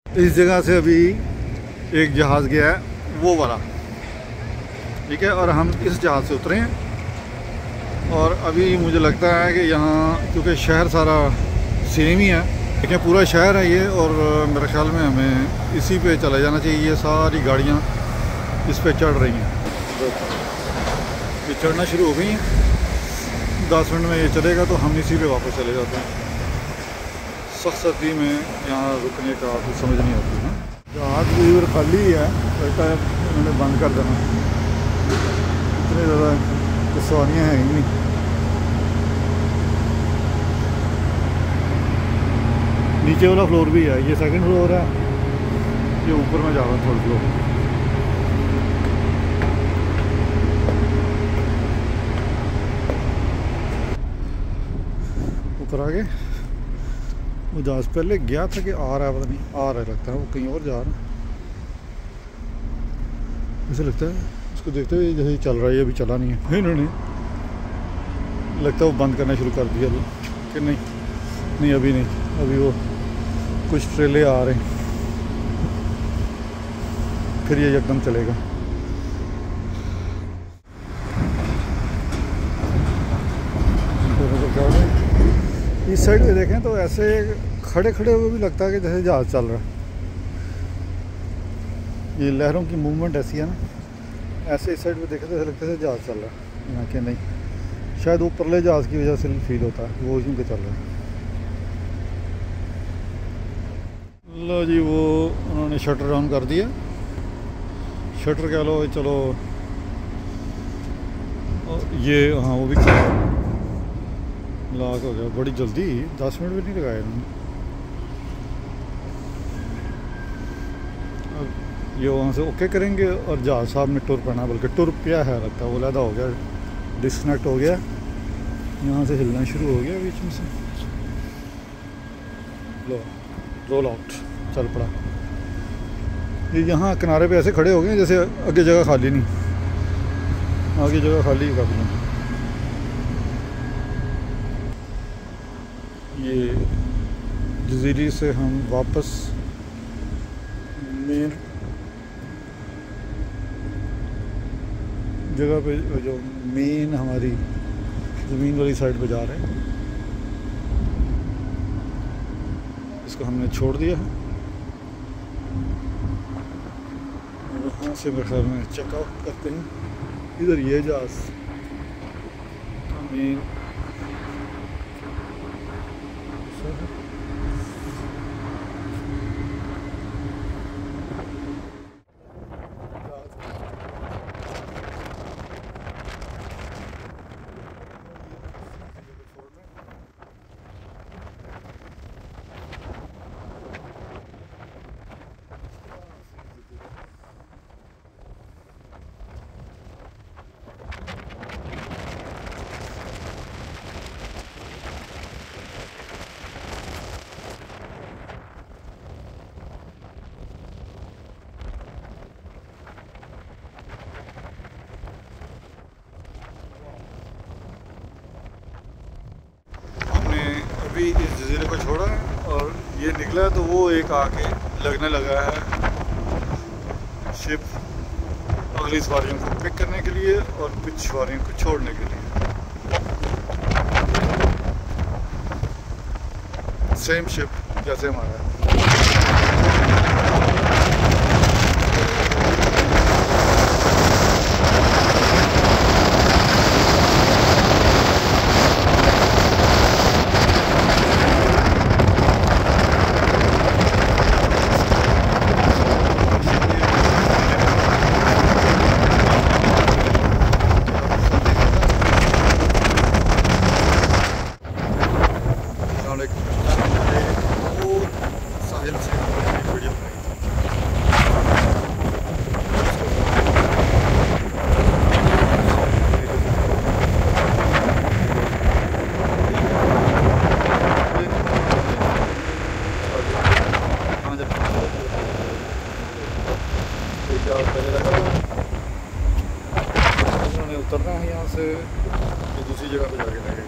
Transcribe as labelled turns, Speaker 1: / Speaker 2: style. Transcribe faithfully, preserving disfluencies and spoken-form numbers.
Speaker 1: इस जगह से अभी एक जहाज़ गया है, वो वाला, ठीक है, और हम इस जहाज़ से उतरे हैं। और अभी मुझे लगता है कि यहाँ क्योंकि शहर सारा सेम ही है, देखिए पूरा शहर है ये, और मेरे ख्याल में हमें इसी पे चले जाना चाहिए। ये सारी गाड़ियाँ इस पे चढ़ रही हैं, ये चढ़ना शुरू हो गई हैं। दस मिनट में ये चलेगा तो हम इसी पे वापस चले जाते हैं। सख्त सर्दी में यहाँ रुकने का कुछ समझ नहीं आती है। जहाज इधर खाली ही है, लगता है उन्होंने बंद कर देना, इतनी ज़्यादा कुछ सवारियाँ हैं ही नहीं। नीचे वाला फ्लोर भी है, ये सेकंड फ्लोर है, ये ऊपर में जा रहा है थर्ड फ्लोर। ऊपर आगे वो जहाज पहले गया था कि आ रहा है, पता नहीं आ रहा है, लगता है वो कहीं और जा रहा है। ऐसे लगता है उसको देखते हुए जैसे चल रहा है, ये अभी चला नहीं है। इन्होंने लगता है वो बंद करना शुरू कर दिया कि नहीं, नहीं अभी नहीं, अभी वो कुछ ट्रेले आ रहे हैं, फिर ये एकदम चलेगा। इस साइड पे देखें तो ऐसे खड़े खड़े हुए भी लगता है कि जैसे जहाज़ चल रहा है। ये लहरों की मूवमेंट ऐसी है ना, ऐसे इस साइड पे देखें तो ऐसा लगता है जहाज़ चल रहा है। यहाँ के नहीं, शायद ऊपरले जहाज़ की वजह से फील होता है, वो इसी पे चल रहा है। लो जी, वो उन्होंने शटर ऑन कर दिया, शटर कह लो, चलो ये, हाँ वो भी लॉक हो गया बड़ी जल्दी, दस मिनट भी नहीं लगाए इन्होंने। अब ये वहाँ से ओके करेंगे और जहाज साहब ने टुर पड़ा, बल्कि टुर पिया है लगता है, वो लहदा हो गया, डिस्कनेक्ट हो गया, यहाँ से हिलना शुरू हो गया बीच में से। लो रोल आउट, चल पड़ा। ये यहाँ किनारे पे ऐसे खड़े हो गए जैसे आगे जगह खाली नहीं, आगे जगह खाली ही कर लें। ये जजीरी से हम वापस मेन जगह पे, जो मेन हमारी ज़मीन वाली साइड पे जा रहे हैं। इसको हमने छोड़ दिया है, वहाँ से मेरे ख्याल में चेकआउट करते हैं। इधर ये जहाज़ मेन इस जजीरे को छोड़ा है और ये निकला है, तो वो एक आके लगने लगा है शिप अगली सवारियों को पिक करने के लिए और कुछ सवारियों को छोड़ने के लिए। सेम शिप जैसे हमारा है। उन्होंने उतरना है यहाँ से, तो दूसरी जगह पे जाके